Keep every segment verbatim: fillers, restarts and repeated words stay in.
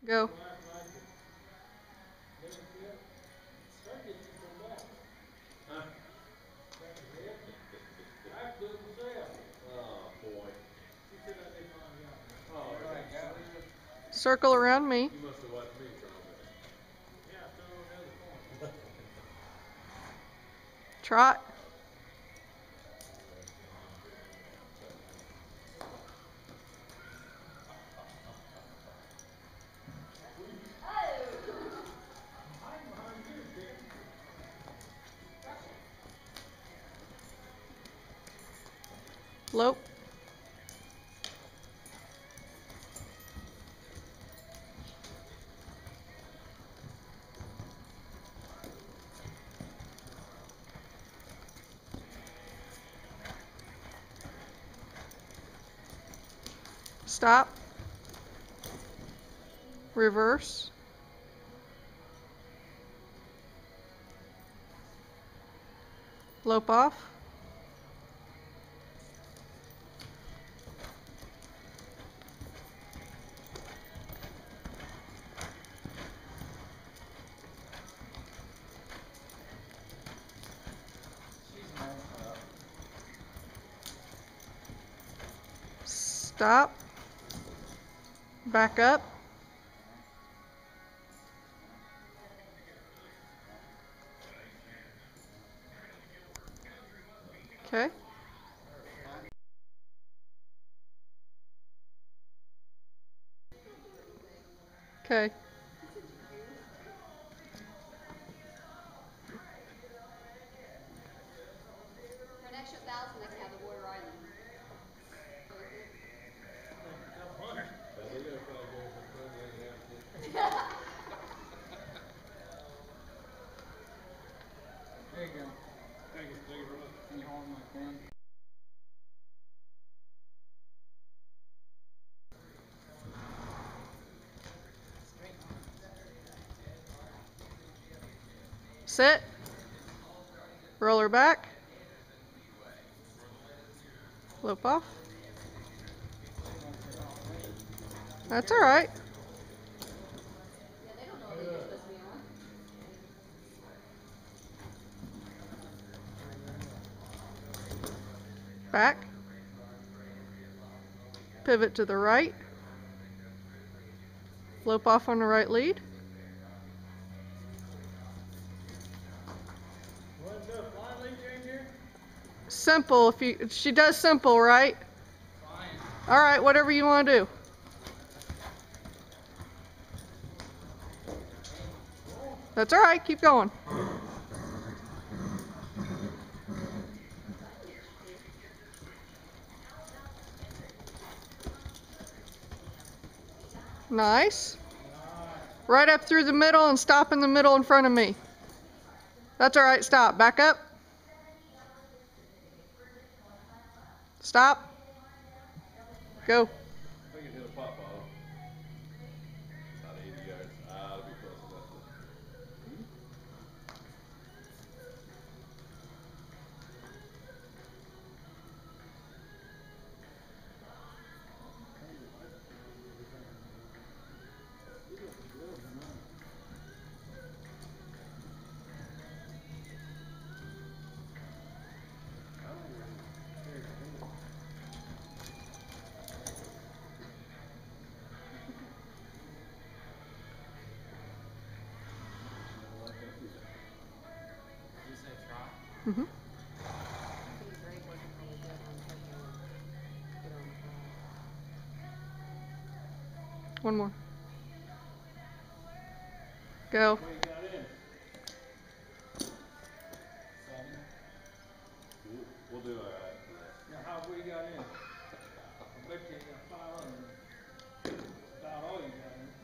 Go. Circle around me. You must have watched me throw it. Trot. Lope. Stop. Reverse. Lope off. Stop. Back up. Okay. Okay. For an extra thousand, they can have the Water Island. There you go. Thank you, thank you very much. Can you hold my pen? Sit. Roll her back. Lope off. That's all right. Yeah, they don't know that you're supposed to be on. Back. Pivot to the right. Lope off on the right lead. Want to do a fly lead change here? Simple. If you, she does simple, right? Fine. All right, whatever you want to do. That's all right. Keep going. Nice. Right up through the middle and stop in the middle in front of me. That's all right. Stop. Back up. Stop. Go. I think it hit a pop bottom. About eighty yards. Ah, it'll be close enough. Mm-hmm. One more. Go. What you got in? Seven. We'll, we'll do all right. Now, how we got in? I bet you got five hundred. About all you got in.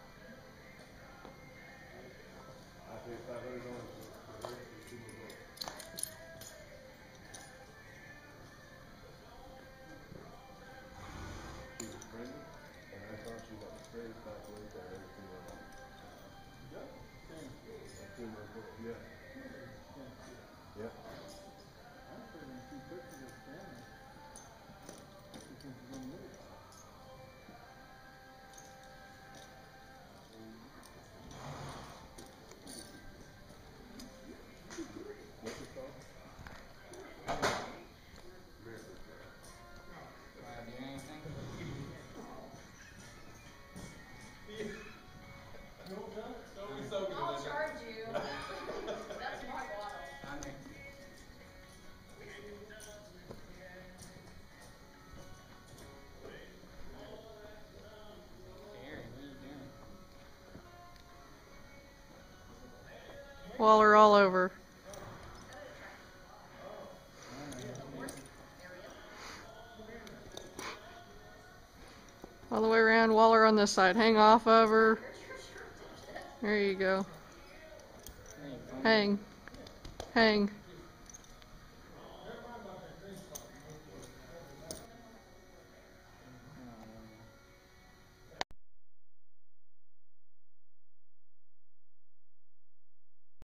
I think five hundred dollars. She was pregnant, and I thought she got straight back away there. Everything went on. Yeah. Yeah. I'm figuring she took to this family. Because she's gonna move. Waller all over. All the way around, Waller on this side. Hang off of her. There you go. Hang. Hang.